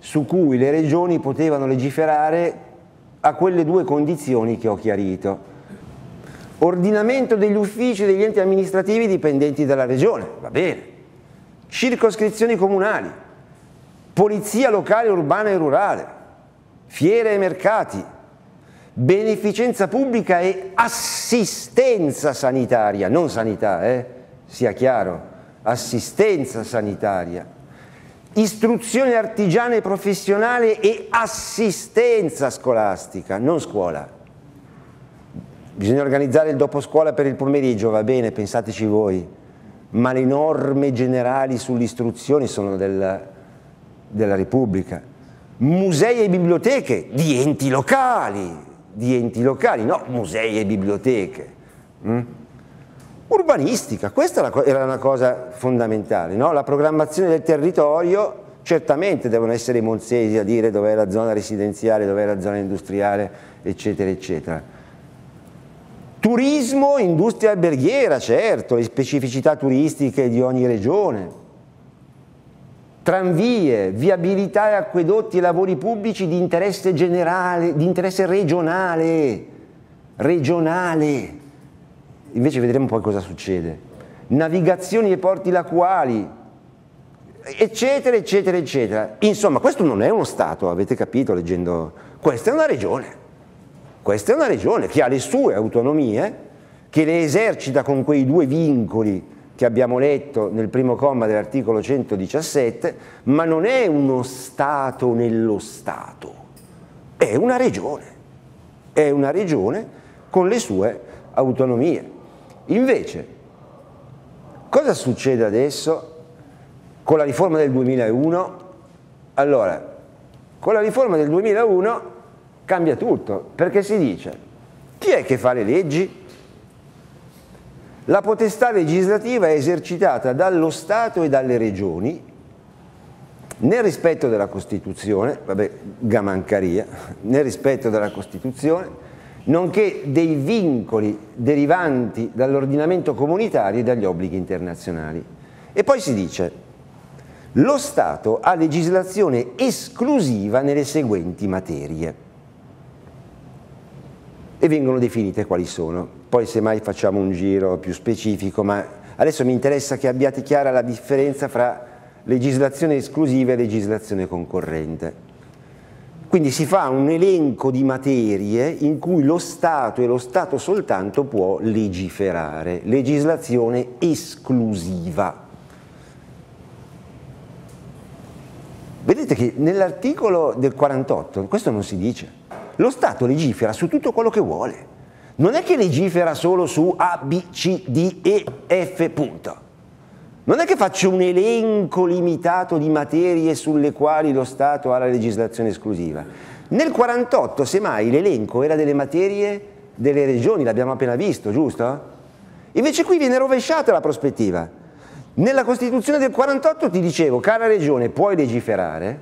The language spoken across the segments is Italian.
su cui le regioni potevano legiferare a quelle due condizioni che ho chiarito. Ordinamento degli uffici degli enti amministrativi dipendenti dalla regione, va bene. Circoscrizioni comunali, polizia locale, urbana e rurale, fiere e mercati, beneficenza pubblica e assistenza sanitaria, non sanità, sia chiaro, assistenza sanitaria, istruzione artigiana e professionale e assistenza scolastica, non scuola. Bisogna organizzare il dopo scuola per il pomeriggio, va bene, pensateci voi, ma le norme generali sull'istruzione sono della Repubblica. Musei e biblioteche di enti locali, no, musei e biblioteche. Urbanistica, questa era una cosa fondamentale, no? La programmazione del territorio, certamente devono essere i monzesi a dire dov'è la zona residenziale, dov'è la zona industriale, eccetera, eccetera. Turismo, industria alberghiera, certo, le specificità turistiche di ogni regione. Tranvie, viabilità e acquedotti e lavori pubblici di interesse generale, di interesse regionale. Invece vedremo poi cosa succede. Navigazioni e porti lacuali, eccetera, eccetera, eccetera. Insomma, questo non è uno Stato, avete capito leggendo? Questa è una regione. Questa è una regione che ha le sue autonomie, che le esercita con quei due vincoli che abbiamo letto nel primo comma dell'articolo 117, ma non è uno Stato nello Stato, è una regione con le sue autonomie. Invece, cosa succede adesso con la riforma del 2001? Allora, con la riforma del 2001 cambia tutto, perché si dice: chi è che fa le leggi? La potestà legislativa è esercitata dallo Stato e dalle regioni nel rispetto della Costituzione, vabbè, gamancaria, nel rispetto della Costituzione, nonché dei vincoli derivanti dall'ordinamento comunitario e dagli obblighi internazionali. E poi si dice: lo Stato ha legislazione esclusiva nelle seguenti materie. E vengono definite quali sono. Poi semmai facciamo un giro più specifico, ma adesso mi interessa che abbiate chiara la differenza fra legislazione esclusiva e legislazione concorrente. Quindi si fa un elenco di materie in cui lo Stato e lo Stato soltanto può legiferare, legislazione esclusiva. Vedete che nell'articolo del 48 questo non si dice. Lo Stato legifera su tutto quello che vuole, non è che legifera solo su A, B, C, D, E, F, punto. Non è che faccio un elenco limitato di materie sulle quali lo Stato ha la legislazione esclusiva. Nel 48, semmai, l'elenco era delle materie delle regioni, l'abbiamo appena visto, giusto? Invece qui viene rovesciata la prospettiva. Nella Costituzione del 48 ti dicevo: cara regione, puoi legiferare,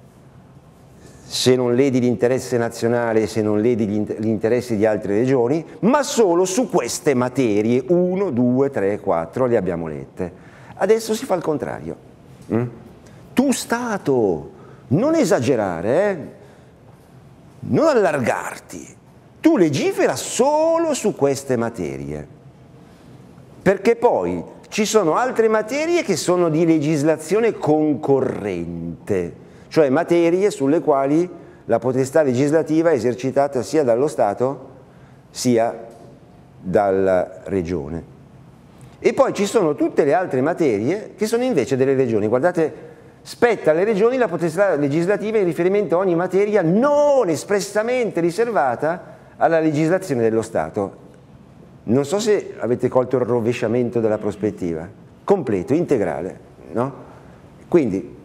se non ledi l'interesse nazionale, se non ledi gli interessi di altre regioni, ma solo su queste materie, 1, 2, 3, 4, le abbiamo lette. Adesso si fa il contrario. Tu Stato, non esagerare, non allargarti, tu legifera solo su queste materie, perché poi ci sono altre materie che sono di legislazione concorrente, cioè materie sulle quali la potestà legislativa è esercitata sia dallo Stato sia dalla Regione. E poi ci sono tutte le altre materie che sono invece delle regioni. Guardate, spetta alle regioni la potestà legislativa in riferimento a ogni materia non espressamente riservata alla legislazione dello Stato. Non so se avete colto il rovesciamento della prospettiva, completo, integrale, no? Quindi,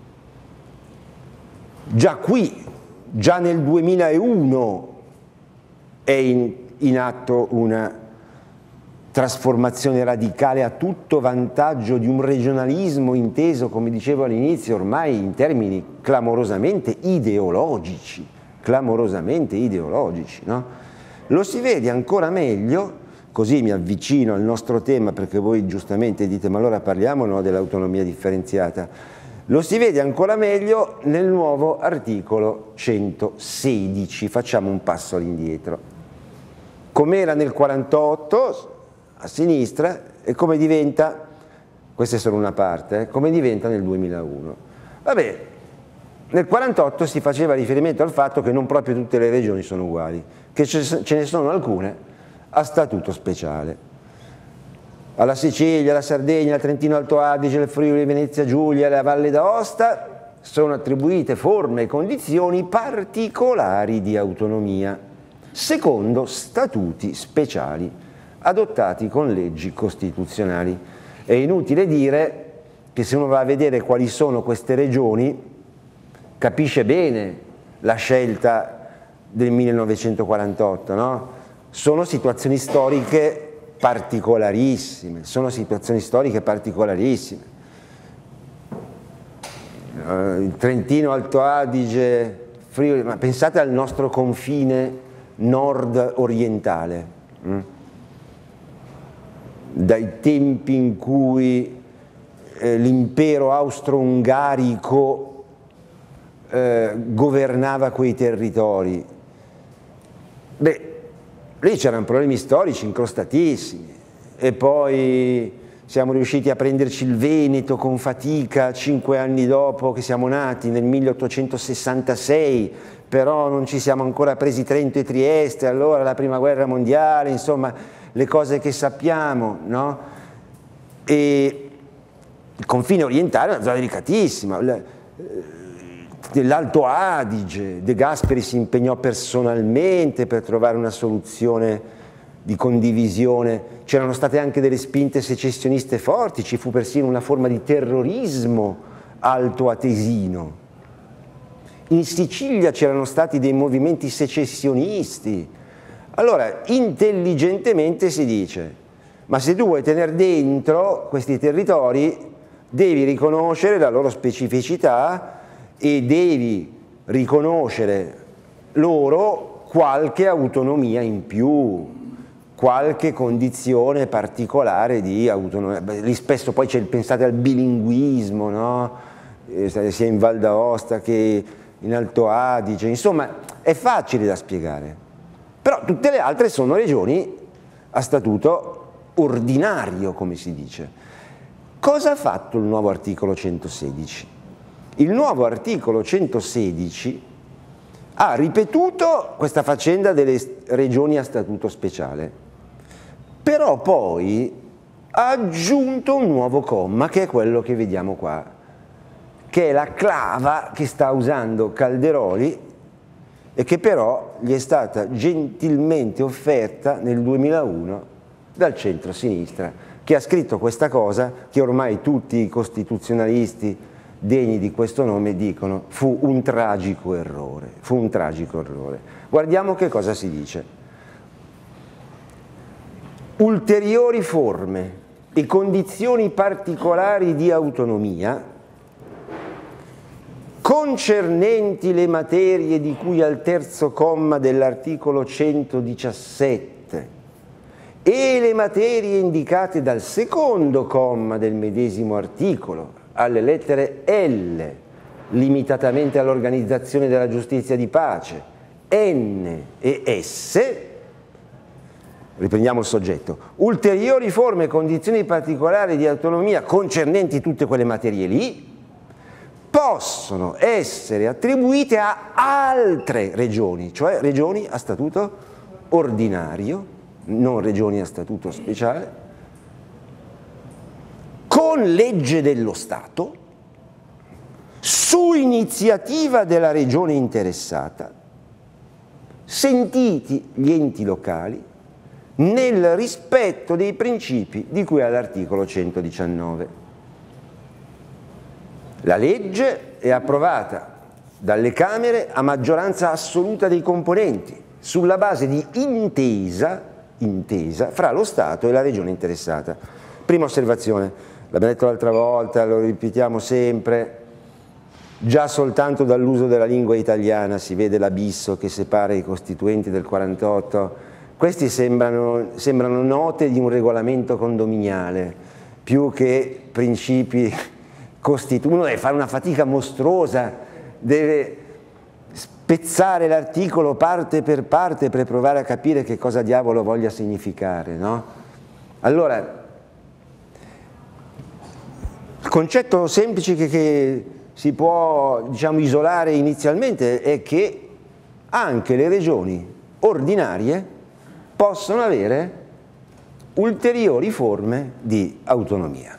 già qui, già nel 2001 è in atto una trasformazione radicale a tutto vantaggio di un regionalismo inteso, come dicevo all'inizio, ormai in termini clamorosamente ideologici, no? Lo si vede ancora meglio, così mi avvicino al nostro tema, perché voi giustamente dite: ma allora parliamo, no, dell'autonomia differenziata. Lo si vede ancora meglio nel nuovo articolo 116, facciamo un passo all'indietro. Com'era nel 48 a sinistra e come diventa, questa è solo una parte, come diventa nel 2001. Vabbè, nel 48 si faceva riferimento al fatto che non proprio tutte le regioni sono uguali, che ce ne sono alcune a statuto speciale. Alla Sicilia, alla Sardegna, al Trentino Alto Adige, al Friuli, Venezia Giulia, alla Valle d'Aosta sono attribuite forme e condizioni particolari di autonomia, secondo statuti speciali adottati con leggi costituzionali. È inutile dire che se uno va a vedere quali sono queste regioni, capisce bene la scelta del 1948, no? Sono situazioni storiche particolarissime, il Trentino Alto Adige, Friuli, ma pensate al nostro confine nord-orientale, dai tempi in cui l'impero austro-ungarico governava quei territori. Beh, lì c'erano problemi storici incrostatissimi e poi siamo riusciti a prenderci il Veneto con fatica 5 anni dopo che siamo nati, nel 1866, però non ci siamo ancora presi Trento e Trieste, allora la prima guerra mondiale, insomma le cose che sappiamo, no? E il confine orientale è una zona delicatissima. Dell'Alto Adige, De Gasperi si impegnò personalmente per trovare una soluzione di condivisione, c'erano state anche delle spinte secessioniste forti, ci fu persino una forma di terrorismo altoatesino. In Sicilia c'erano stati dei movimenti secessionisti. Allora, intelligentemente si dice, ma se tu vuoi tenere dentro questi territori, devi riconoscere la loro specificità e devi riconoscere loro qualche autonomia in più, qualche condizione particolare di autonomia. Lì spesso poi pensate al bilinguismo, no? Sia in Val d'Aosta che in Alto Adige, insomma è facile da spiegare, però tutte le altre sono regioni a statuto ordinario, come si dice. Cosa ha fatto il nuovo articolo 116? Il nuovo articolo 116 ha ripetuto questa faccenda delle regioni a statuto speciale, però poi ha aggiunto un nuovo comma, che è quello che vediamo qua, che è la clava che sta usando Calderoli e che però gli è stata gentilmente offerta nel 2001 dal centro-sinistra, che ha scritto questa cosa che ormai tutti i costituzionalisti degni di questo nome dicono fu un tragico errore, Guardiamo che cosa si dice. Ulteriori forme e condizioni particolari di autonomia concernenti le materie di cui al terzo comma dell'articolo 117 e le materie indicate dal secondo comma del medesimo articolo, alle lettere L, limitatamente all'organizzazione della giustizia di pace, N e S, riprendiamo il soggetto, ulteriori forme e condizioni particolari di autonomia concernenti tutte quelle materie lì, possono essere attribuite a altre regioni, cioè regioni a statuto ordinario, non regioni a statuto speciale, con legge dello Stato, su iniziativa della regione interessata, sentiti gli enti locali, nel rispetto dei principi di cui all'articolo 119. La legge è approvata dalle Camere a maggioranza assoluta dei componenti, sulla base di intesa fra lo Stato e la regione interessata. Prima osservazione. L'abbiamo detto l'altra volta, lo ripetiamo sempre, già soltanto dall'uso della lingua italiana si vede l'abisso che separa i costituenti del 48. Questi sembrano note di un regolamento condominiale, più che principi uno deve fare una fatica mostruosa, deve spezzare l'articolo parte per parte per provare a capire che cosa diavolo voglia significare, no? Allora, il concetto semplice che si può, diciamo, isolare inizialmente è che anche le regioni ordinarie possono avere ulteriori forme di autonomia.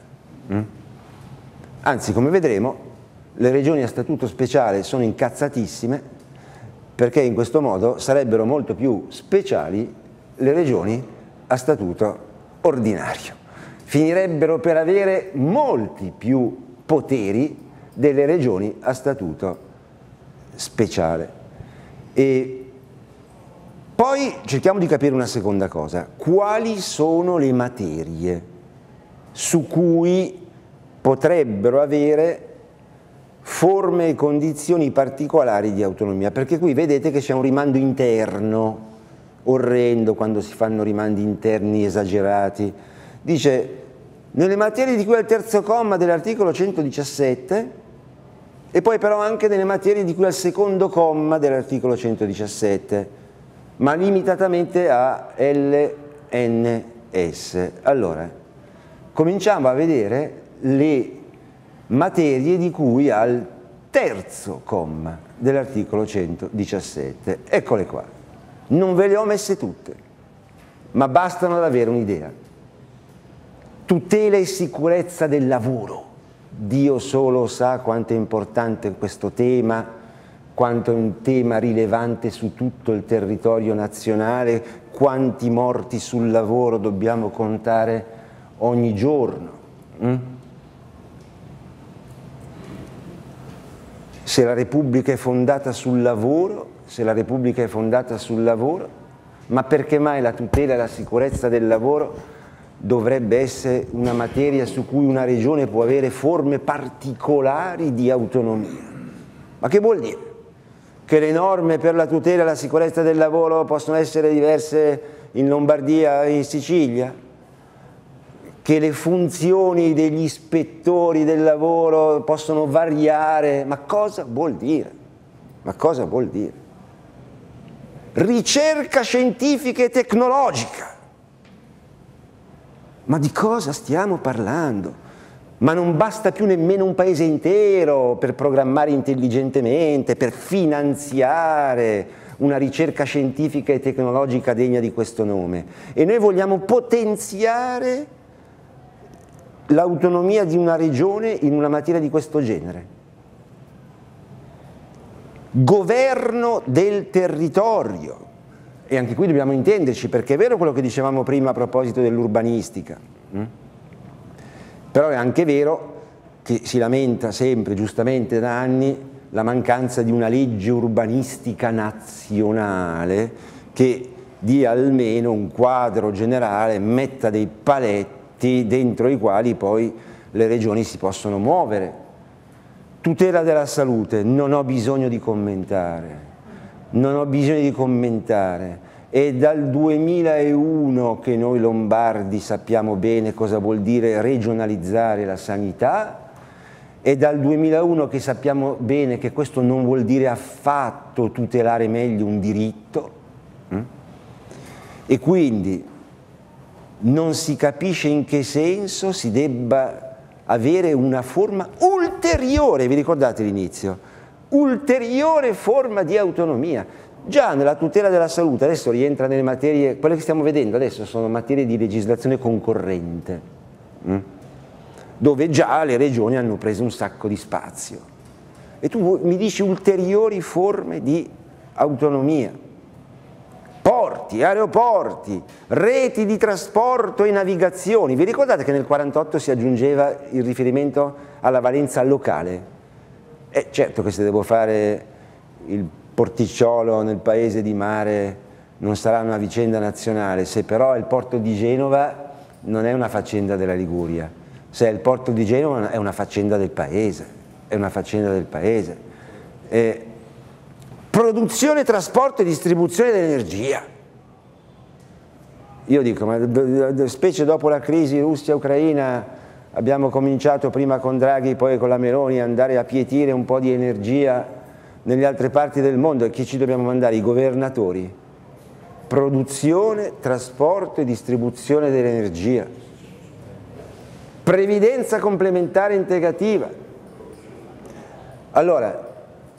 Anzi, come vedremo, le regioni a statuto speciale sono incazzatissime, perché in questo modo sarebbero molto più speciali le regioni a statuto ordinario. Finirebbero per avere molti più poteri delle regioni a statuto speciale. E poi cerchiamo di capire una seconda cosa: quali sono le materie su cui potrebbero avere forme e condizioni particolari di autonomia? Perché qui vedete che c'è un rimando interno, orrendo quando si fanno rimandi interni esagerati. Dice, nelle materie di cui al terzo comma dell'articolo 117, e poi però anche nelle materie di cui al secondo comma dell'articolo 117, ma limitatamente a LNS. Allora, cominciamo a vedere le materie di cui al terzo comma dell'articolo 117. Eccole qua. Non ve le ho messe tutte, ma bastano ad avere un'idea. Tutela e sicurezza del lavoro. Dio solo sa quanto è importante questo tema, quanto è un tema rilevante su tutto il territorio nazionale, quanti morti sul lavoro dobbiamo contare ogni giorno. Se la Repubblica è fondata sul lavoro, ma perché mai la tutela e la sicurezza del lavoro dovrebbe essere una materia su cui una regione può avere forme particolari di autonomia? Ma che vuol dire? Che le norme per la tutela e la sicurezza del lavoro possono essere diverse in Lombardia e in Sicilia? Che le funzioni degli ispettori del lavoro possono variare? Ma cosa vuol dire? Ma cosa vuol dire? Ricerca scientifica e tecnologica. Ma di cosa stiamo parlando? Ma non basta più nemmeno un paese intero per programmare intelligentemente, per finanziare una ricerca scientifica e tecnologica degna di questo nome. E noi vogliamo potenziare l'autonomia di una regione in una materia di questo genere. Governo del territorio. E anche qui dobbiamo intenderci, perché è vero quello che dicevamo prima a proposito dell'urbanistica, però è anche vero che si lamenta sempre, giustamente da anni, la mancanza di una legge urbanistica nazionale che dia almeno un quadro generale, metta dei paletti dentro i quali poi le regioni si possono muovere. Tutela della salute, non ho bisogno di commentare. È dal 2001 che noi lombardi sappiamo bene cosa vuol dire regionalizzare la sanità, è dal 2001 che sappiamo bene che questo non vuol dire affatto tutelare meglio un diritto, e quindi non si capisce in che senso si debba avere una forma ulteriore, vi ricordate l'inizio? Ulteriore forma di autonomia. Già nella tutela della salute adesso rientra nelle materie, quelle che stiamo vedendo adesso sono materie di legislazione concorrente, dove già le regioni hanno preso un sacco di spazio. E tu mi dici ulteriori forme di autonomia. Porti, aeroporti, reti di trasporto e navigazioni. Vi ricordate che nel 1948 si aggiungeva il riferimento alla valenza locale? Certo che se devo fare il porticciolo nel paese di mare non sarà una vicenda nazionale, se però è il porto di Genova non è una faccenda della Liguria, se è il porto di Genova è una faccenda del paese, Produzione, trasporto e distribuzione dell'energia. Io dico, ma specie dopo la crisi Russia-Ucraina abbiamo cominciato prima con Draghi, poi con la Meloni, ad andare a pietire un po' di energia nelle altre parti del mondo. E chi ci dobbiamo mandare? I governatori. Produzione, trasporto e distribuzione dell'energia. Previdenza complementare integrativa. Allora,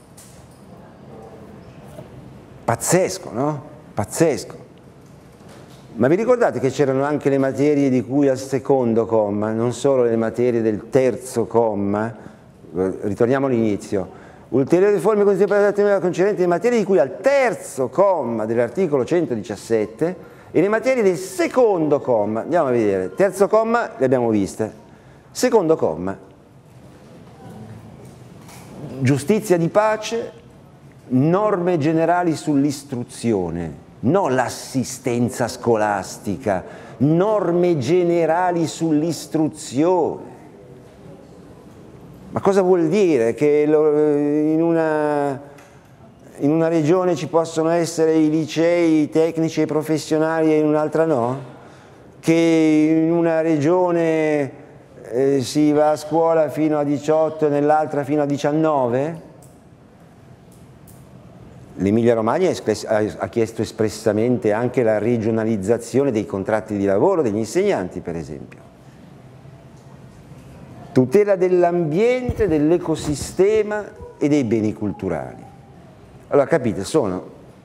pazzesco, no? Pazzesco. Ma vi ricordate che c'erano anche le materie di cui al secondo comma, non solo le materie del terzo comma? Ritorniamo all'inizio. Ulteriori forme concernenti le materie di cui al terzo comma dell'articolo 117 e le materie del secondo comma. Andiamo a vedere. Terzo comma le abbiamo viste. Secondo comma. Giustizia di pace, norme generali sull'istruzione. Non l'assistenza scolastica, norme generali sull'istruzione. Ma cosa vuol dire? Che in una regione ci possono essere i licei tecnici e professionali e in un'altra no? Che in una regione si va a scuola fino a 18 e nell'altra fino a 19? L'Emilia Romagna ha chiesto espressamente anche la regionalizzazione dei contratti di lavoro degli insegnanti, per esempio. Tutela dell'ambiente, dell'ecosistema e dei beni culturali. Allora, capite, sono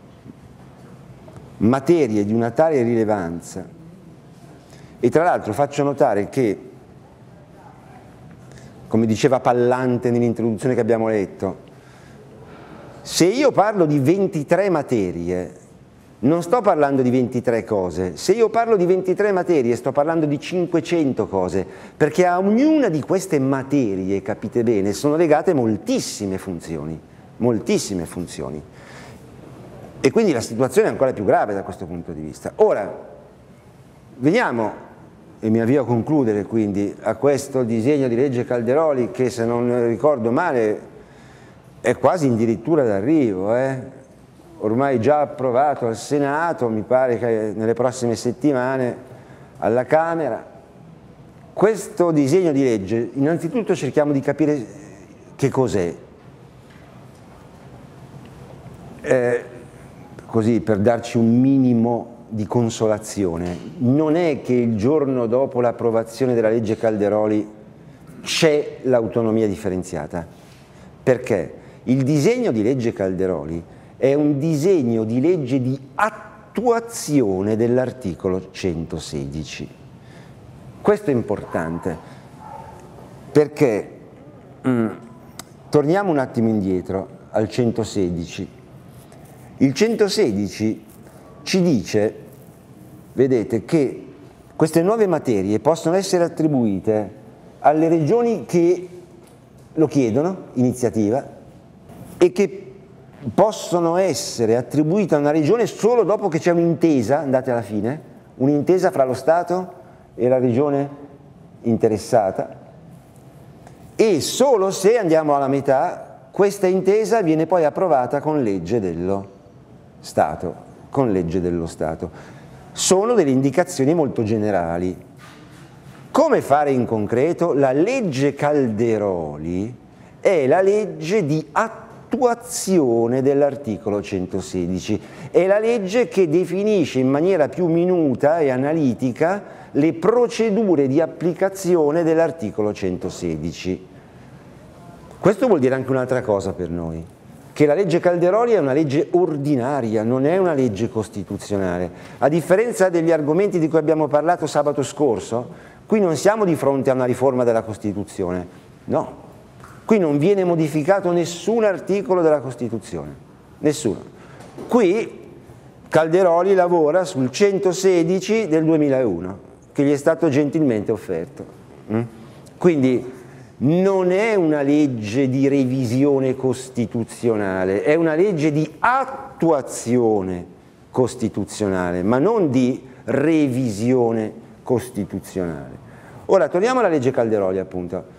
materie di una tale rilevanza e tra l'altro faccio notare che, come diceva Pallante nell'introduzione che abbiamo letto, se io parlo di 23 materie, non sto parlando di 23 cose. Se io parlo di 23 materie, sto parlando di 500 cose, perché a ognuna di queste materie, capite bene, sono legate moltissime funzioni, moltissime funzioni. E quindi la situazione è ancora più grave da questo punto di vista. Ora, veniamo, e mi avvio a concludere quindi, a questo disegno di legge Calderoli che, se non ricordo male, è quasi addirittura d'arrivo, ormai già approvato al Senato, mi pare che nelle prossime settimane alla Camera. Questo disegno di legge, innanzitutto cerchiamo di capire che cos'è, così per darci un minimo di consolazione. Non è che il giorno dopo l'approvazione della legge Calderoli c'è l'autonomia differenziata. Perché? Il disegno di legge Calderoli è un disegno di legge di attuazione dell'articolo 116. Questo è importante perché, torniamo un attimo indietro al 116. Il 116 ci dice, vedete, che queste nuove materie possono essere attribuite alle regioni che lo chiedono, iniziativa, e che possono essere attribuite a una regione solo dopo che c'è un'intesa, andate alla fine, un'intesa fra lo Stato e la regione interessata, e solo se, andiamo alla metà, questa intesa viene poi approvata con legge dello Stato, con legge dello Stato. Sono delle indicazioni molto generali. Come fare in concreto? La legge Calderoli è la legge di attuazione dell'articolo 116, è la legge che definisce in maniera più minuta e analitica le procedure di applicazione dell'articolo 116. Questo vuol dire anche un'altra cosa per noi, che la legge Calderoli è una legge ordinaria, non è una legge costituzionale. A differenza degli argomenti di cui abbiamo parlato sabato scorso, qui non siamo di fronte a una riforma della Costituzione, no. Qui non viene modificato nessun articolo della Costituzione, nessuno. Qui Calderoli lavora sul 116 del 2001, che gli è stato gentilmente offerto. Quindi non è una legge di revisione costituzionale, è una legge di attuazione costituzionale, ma non di revisione costituzionale. Ora, torniamo alla legge Calderoli, appunto.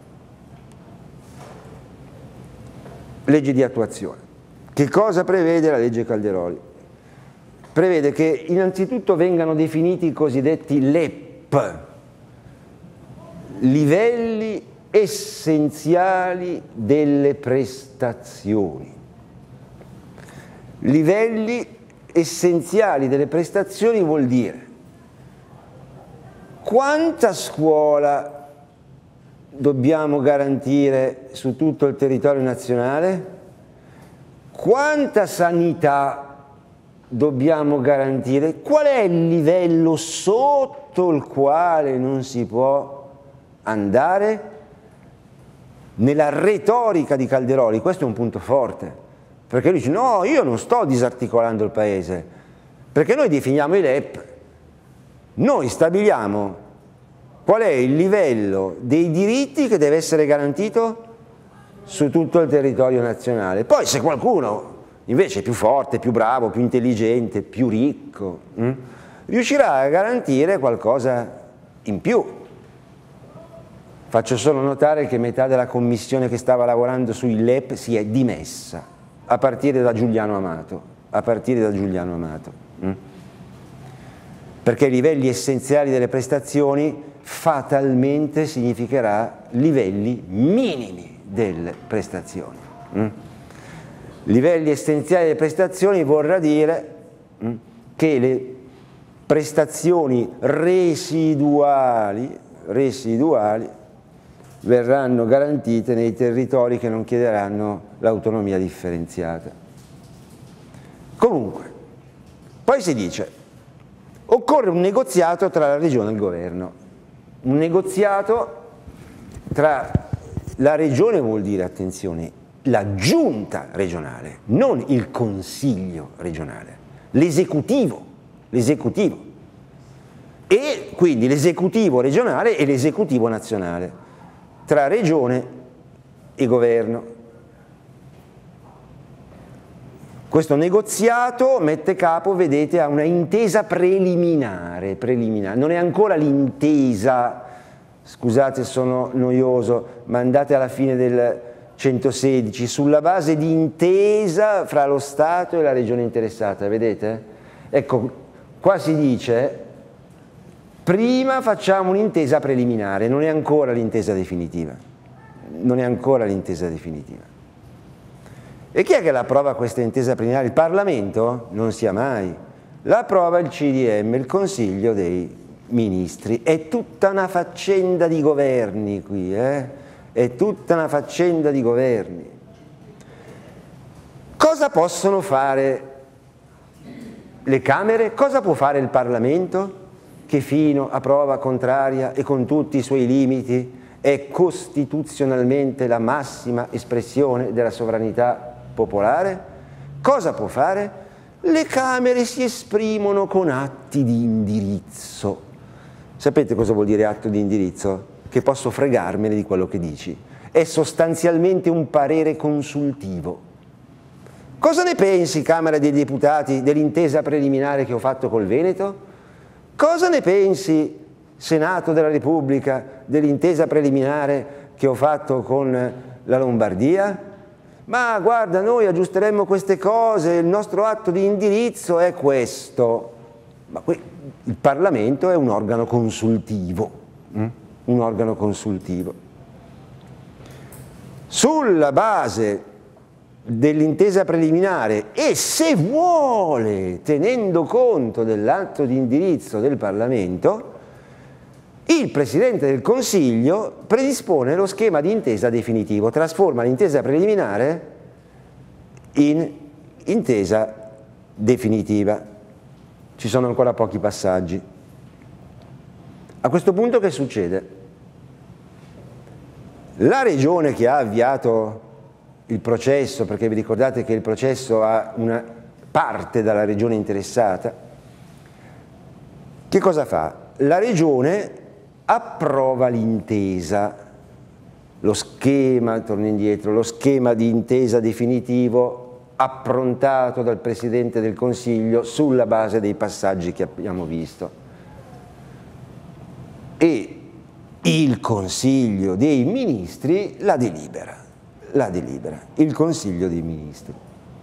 Legge di attuazione. Che cosa prevede la legge Calderoli? Prevede che innanzitutto vengano definiti i cosiddetti LEP. livelli essenziali delle prestazioni. Livelli essenziali delle prestazioni vuol dire quanta scuola dobbiamo garantire su tutto il territorio nazionale, quanta sanità dobbiamo garantire, qual è il livello sotto il quale non si può andare. Nella retorica di Calderoli questo è un punto forte, perché lui dice no, io non sto disarticolando il paese, perché noi definiamo i LEP, noi stabiliamo qual è il livello dei diritti che deve essere garantito su tutto il territorio nazionale. Poi se qualcuno invece è più forte, più bravo, più intelligente, più ricco, riuscirà a garantire qualcosa in più. Faccio solo notare che metà della commissione che stava lavorando sui LEP si è dimessa, a partire da Giuliano Amato, perché i livelli essenziali delle prestazioni fatalmente significherà livelli minimi delle prestazioni. Livelli essenziali delle prestazioni vorrà dire che le prestazioni residuali verranno garantite nei territori che non chiederanno l'autonomia differenziata. Comunque, poi si dice, occorre un negoziato tra la regione e il governo. Un negoziato tra la regione vuol dire, attenzione, la giunta regionale, non il consiglio regionale, l'esecutivo, e quindi l'esecutivo regionale e l'esecutivo nazionale, tra regione e governo. Questo negoziato mette capo, vedete, a una intesa preliminare, non è ancora l'intesa, scusate sono noioso, ma andate alla fine del 116, sulla base di intesa fra lo Stato e la regione interessata, vedete? Ecco, qua si dice, prima facciamo un'intesa preliminare, non è ancora l'intesa definitiva, E chi è che la approva questa intesa preliminare? Il Parlamento? Non sia mai. La approva il CDM, il Consiglio dei Ministri. È tutta una faccenda di governi qui, È tutta una faccenda di governi. Cosa possono fare le Camere? Cosa può fare il Parlamento? Che fino a prova contraria e con tutti i suoi limiti è costituzionalmente la massima espressione della sovranità popolare? Cosa può fare? Le Camere si esprimono con atti di indirizzo. Sapete cosa vuol dire atto di indirizzo? Che posso fregarmene di quello che dici. È sostanzialmente un parere consultivo. Cosa ne pensi, Camera dei Deputati, dell'intesa preliminare che ho fatto col Veneto? Cosa ne pensi, Senato della Repubblica, dell'intesa preliminare che ho fatto con la Lombardia? Ma guarda, noi aggiusteremmo queste cose, il nostro atto di indirizzo è questo. Ma il Parlamento è un organo consultivo, Sulla base dell'intesa preliminare e, se vuole, tenendo conto dell'atto di indirizzo del Parlamento, il Presidente del Consiglio predispone lo schema di intesa definitivo, trasforma l'intesa preliminare in intesa definitiva. Ci sono ancora pochi passaggi. A questo punto che succede? La regione che ha avviato il processo, perché vi ricordate che il processo ha una parte dalla regione interessata, che cosa fa? La regione approva l'intesa, lo schema, torno indietro, lo schema di intesa definitivo approntato dal Presidente del Consiglio sulla base dei passaggi che abbiamo visto. E il Consiglio dei Ministri la delibera, il Consiglio dei Ministri.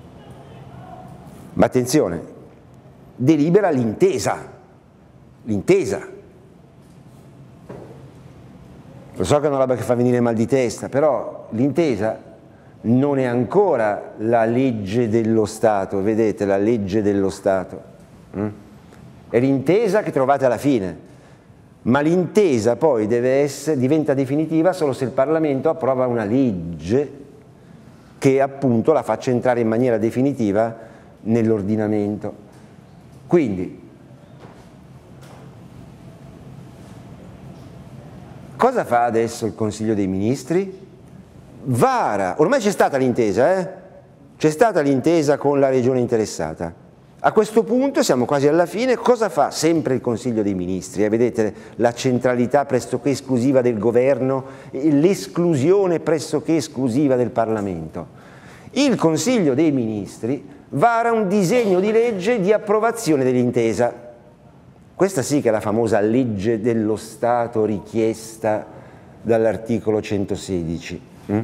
Ma attenzione, delibera l'intesa. Lo so che è una roba che fa venire mal di testa, però l'intesa non è ancora la legge dello Stato, vedete, la legge dello Stato. È l'intesa che trovate alla fine, ma l'intesa poi diventa definitiva solo se il Parlamento approva una legge che appunto la faccia entrare in maniera definitiva nell'ordinamento. Quindi, cosa fa adesso il Consiglio dei Ministri? Vara, ormai c'è stata l'intesa, c'è stata l'intesa con la regione interessata. A questo punto siamo quasi alla fine, cosa fa sempre il Consiglio dei Ministri? Vedete la centralità pressoché esclusiva del governo, l'esclusione pressoché esclusiva del Parlamento. Il Consiglio dei Ministri vara un disegno di legge di approvazione dell'intesa. Questa sì che è la famosa legge dello Stato richiesta dall'articolo 116.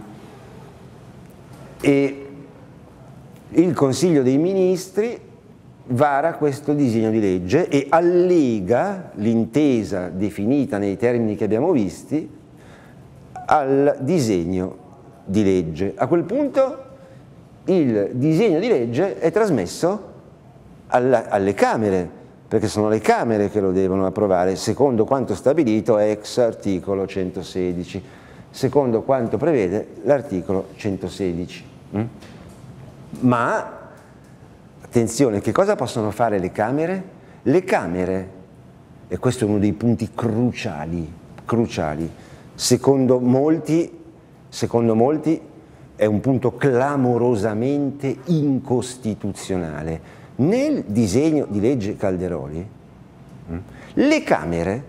E il Consiglio dei Ministri vara questo disegno di legge e allega l'intesa definita nei termini che abbiamo visti al disegno di legge. A quel punto il disegno di legge è trasmesso alle Camere, perché sono le Camere che lo devono approvare secondo quanto stabilito ex articolo 116, secondo quanto prevede l'articolo 116. Ma attenzione, che cosa possono fare le Camere? Le Camere, e questo è uno dei punti cruciali, secondo molti è un punto clamorosamente incostituzionale. Nel disegno di legge Calderoli, le Camere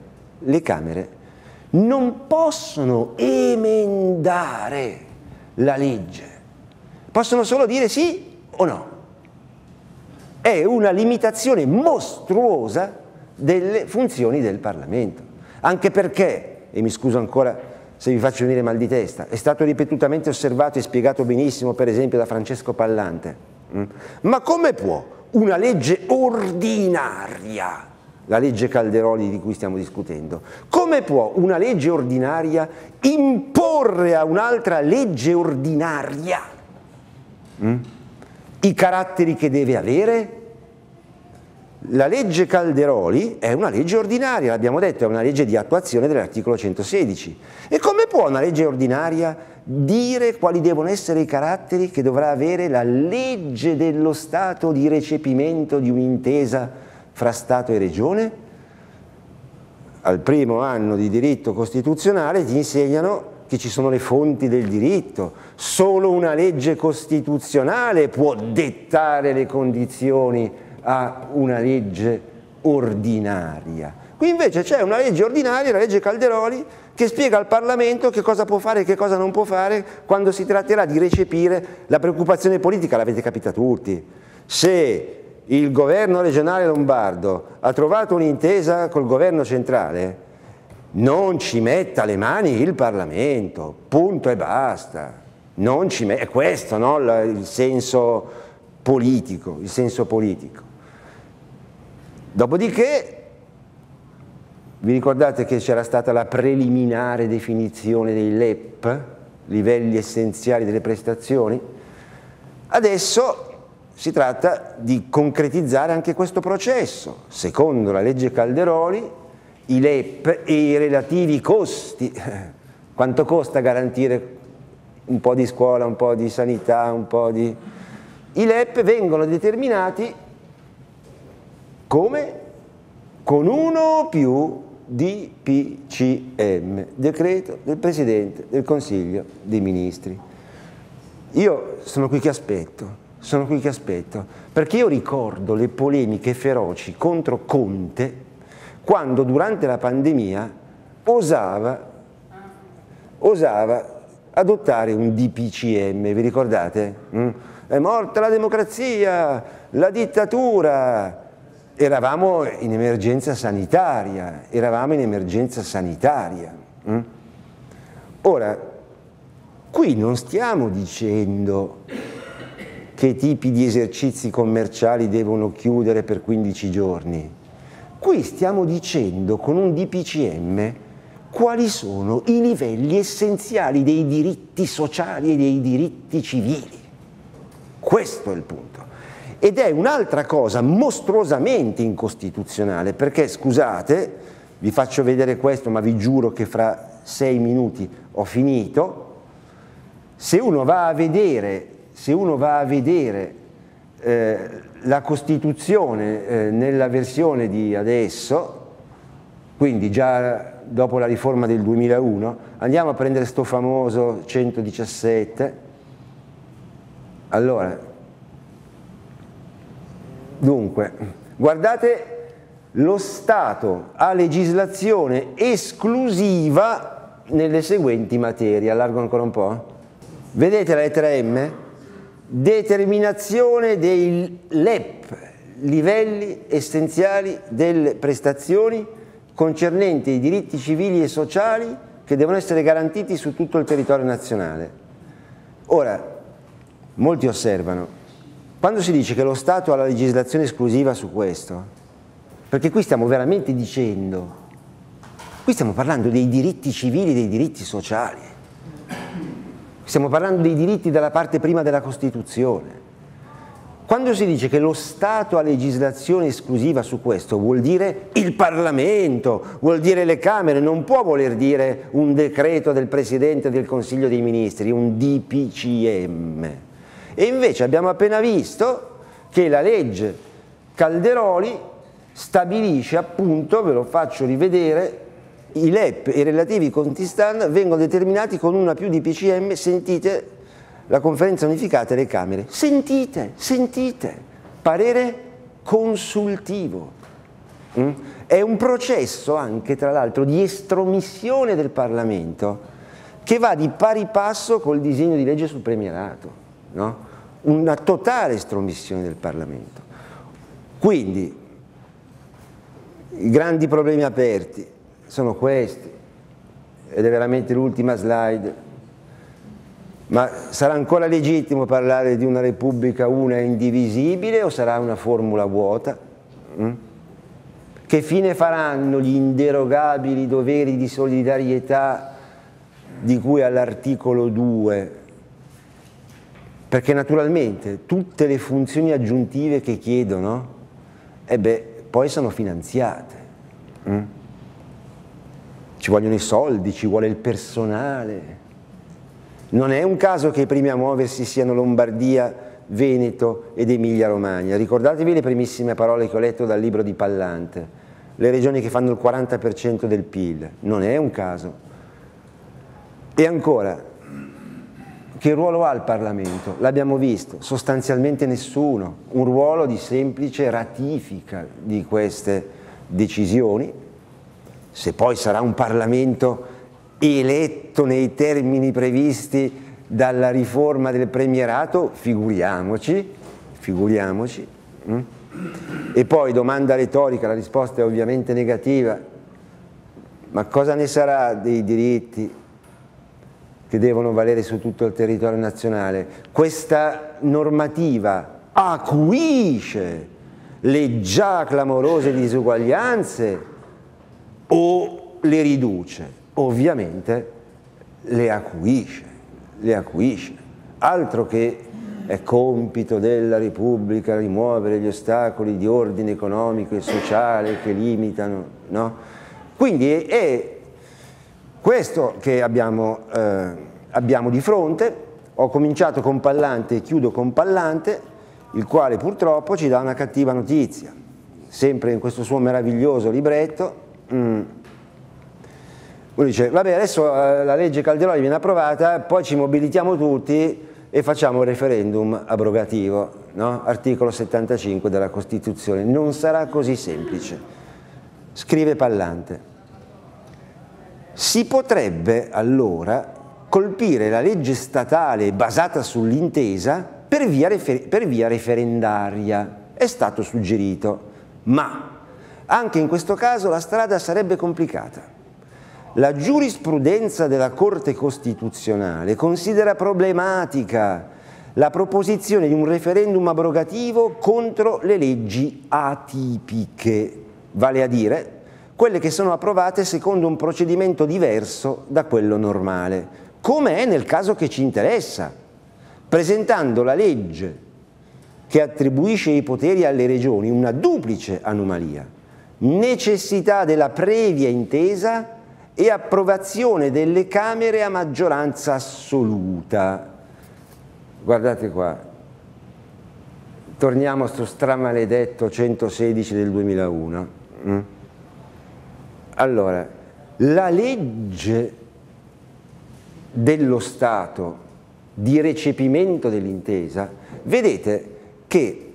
non possono emendare la legge, possono solo dire sì o no. È una limitazione mostruosa delle funzioni del Parlamento, anche perché, e mi scuso ancora se vi faccio venire mal di testa, è stato ripetutamente osservato e spiegato benissimo per esempio da Francesco Pallante, ma come può una legge ordinaria, la legge Calderoli di cui stiamo discutendo, come può una legge ordinaria imporre a un'altra legge ordinaria i caratteri che deve avere? La legge Calderoli è una legge ordinaria, l'abbiamo detto, è una legge di attuazione dell'articolo 116. E come può una legge ordinaria dire quali devono essere i caratteri che dovrà avere la legge dello Stato di recepimento di un'intesa fra Stato e Regione? Al primo anno di diritto costituzionale ti insegnano che ci sono le fonti del diritto, solo una legge costituzionale può dettare le condizioni a una legge ordinaria. Qui invece c'è una legge ordinaria, la legge Calderoli, che spiega al Parlamento che cosa può fare e che cosa non può fare quando si tratterà di recepire la preoccupazione politica, l'avete capita tutti. Se il governo regionale lombardo ha trovato un'intesa col governo centrale, non ci metta le mani il Parlamento, punto e basta. Non ci è questo, no? Il senso politico, Dopodiché, vi ricordate che c'era stata la preliminare definizione dei LEP, livelli essenziali delle prestazioni? Adesso si tratta di concretizzare anche questo processo. Secondo la legge Calderoli, i LEP e i relativi costi, quanto costa garantire un po' di scuola, un po' di sanità, un po' di... I LEP vengono determinati come? Con uno o più DPCM, decreto del Presidente del Consiglio dei Ministri. Io sono qui che aspetto, perché io ricordo le polemiche feroci contro Conte quando durante la pandemia osava adottare un DPCM, vi ricordate? È morta la democrazia, la dittatura. Eravamo in emergenza sanitaria, Ora, qui non stiamo dicendo che tipi di esercizi commerciali devono chiudere per 15 giorni. Qui stiamo dicendo con un DPCM quali sono i livelli essenziali dei diritti sociali e dei diritti civili. Questo è il punto. Ed è un'altra cosa mostruosamente incostituzionale, perché, scusate, vi faccio vedere questo, ma vi giuro che fra 6 minuti ho finito. Se uno va a vedere la Costituzione nella versione di adesso, quindi già dopo la riforma del 2001, andiamo a prendere sto famoso 117, allora, dunque, guardate, lo Stato ha legislazione esclusiva nelle seguenti materie, allargo ancora un po', vedete la lettera M? Determinazione dei LEP, livelli essenziali delle prestazioni concernenti i diritti civili e sociali che devono essere garantiti su tutto il territorio nazionale. Ora, molti osservano, quando si dice che lo Stato ha la legislazione esclusiva su questo, perché qui stiamo veramente dicendo, qui stiamo parlando dei diritti civili e dei diritti sociali, stiamo parlando dei diritti dalla parte prima della Costituzione. Quando si dice che lo Stato ha legislazione esclusiva su questo, vuol dire il Parlamento, vuol dire le Camere, non può voler dire un decreto del Presidente del Consiglio dei Ministri, un DPCM. E invece abbiamo appena visto che la legge Calderoli stabilisce appunto, ve lo faccio rivedere, i LEP e i relativi conti standard vengono determinati con una più DPCM, sentite la conferenza unificata delle Camere, sentite, parere consultivo. È un processo anche, tra l'altro, di estromissione del Parlamento che va di pari passo col disegno di legge sul premierato, no? Una totale estromissione del Parlamento. Quindi i grandi problemi aperti sono questi, ed è veramente l'ultima slide. Ma sarà ancora legittimo parlare di una Repubblica una e indivisibile o sarà una formula vuota? Che fine faranno gli inderogabili doveri di solidarietà di cui all'articolo 2? Perché naturalmente tutte le funzioni aggiuntive che chiedono, poi sono finanziate. Ci vogliono i soldi, ci vuole il personale. Non è un caso che i primi a muoversi siano Lombardia, Veneto ed Emilia-Romagna. Ricordatevi le primissime parole che ho letto dal libro di Pallante, le regioni che fanno il 40% del PIL. Non è un caso. E ancora, che ruolo ha il Parlamento? L'abbiamo visto, sostanzialmente nessuno, un ruolo di semplice ratifica di queste decisioni. Se poi sarà un Parlamento eletto nei termini previsti dalla riforma del premierato, figuriamoci. E poi domanda retorica, la risposta è ovviamente negativa, ma cosa ne sarà dei diritti che devono valere su tutto il territorio nazionale? Questa normativa acuisce le già clamorose disuguaglianze o le riduce? Ovviamente le acuisce, altro che è compito della Repubblica rimuovere gli ostacoli di ordine economico e sociale che limitano, no? Quindi è questo che abbiamo di fronte. Ho cominciato con Pallante e chiudo con Pallante, il quale purtroppo ci dà una cattiva notizia, sempre in questo suo meraviglioso libretto. Lui dice, vabbè, adesso la legge Calderoli viene approvata, poi ci mobilitiamo tutti e facciamo un referendum abrogativo, no? Articolo 75 della Costituzione. Non sarà così semplice. Scrive Pallante. Si potrebbe allora colpire la legge statale basata sull'intesa per via referendaria. È stato suggerito, ma anche in questo caso la strada sarebbe complicata. La giurisprudenza della Corte Costituzionale considera problematica la proposizione di un referendum abrogativo contro le leggi atipiche, vale a dire quelle che sono approvate secondo un procedimento diverso da quello normale, come è nel caso che ci interessa, presentando la legge che attribuisce i poteri alle regioni, una duplice anomalia: necessità della previa intesa e approvazione delle Camere a maggioranza assoluta. Guardate qua, torniamo a sto stramaledetto 116 del 2001. Allora, la legge dello Stato di recepimento dell'intesa, vedete che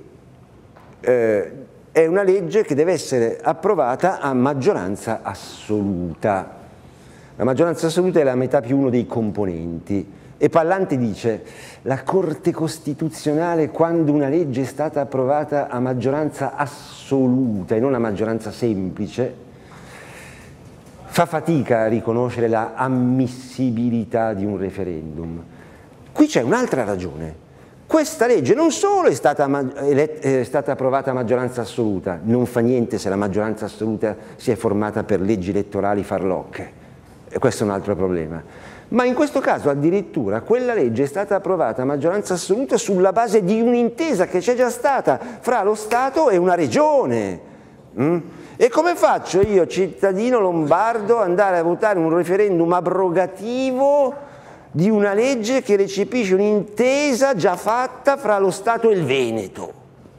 è una legge che deve essere approvata a maggioranza assoluta. La maggioranza assoluta è la metà più uno dei componenti. E Pallante dice: la Corte Costituzionale, quando una legge è stata approvata a maggioranza assoluta e non a maggioranza semplice, fa fatica a riconoscere la ammissibilità di un referendum. Qui c'è un'altra ragione. Questa legge non solo è stata approvata a maggioranza assoluta, non fa niente se la maggioranza assoluta si è formata per leggi elettorali farlocche, e questo è un altro problema, ma in questo caso addirittura quella legge è stata approvata a maggioranza assoluta sulla base di un'intesa che c'è già stata fra lo Stato e una regione. E come faccio io, cittadino lombardo, ad andare a votare un referendum abrogativo di una legge che recepisce un'intesa già fatta fra lo Stato e il Veneto?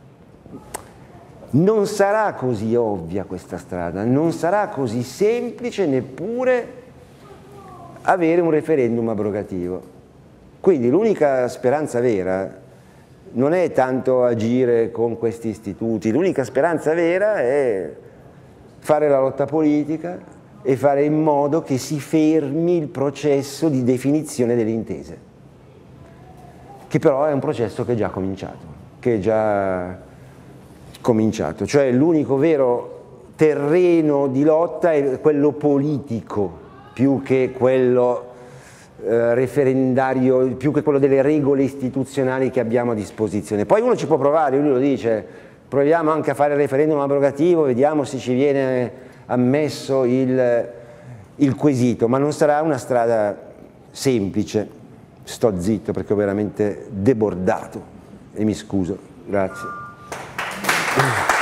Non sarà così ovvia questa strada, non sarà così semplice neppure avere un referendum abrogativo. Quindi l'unica speranza vera non è tanto agire con questi istituti, l'unica speranza vera è fare la lotta politica e fare in modo che si fermi il processo di definizione delle intese, che però è un processo che è già cominciato, cioè l'unico vero terreno di lotta è quello politico, più che quello referendario, più che quello delle regole istituzionali che abbiamo a disposizione. Poi uno ci può provare, lui lo dice, proviamo anche a fare il referendum abrogativo, vediamo se ci viene ammesso il quesito, ma non sarà una strada semplice. Sto zitto perché ho veramente debordato e mi scuso. Grazie.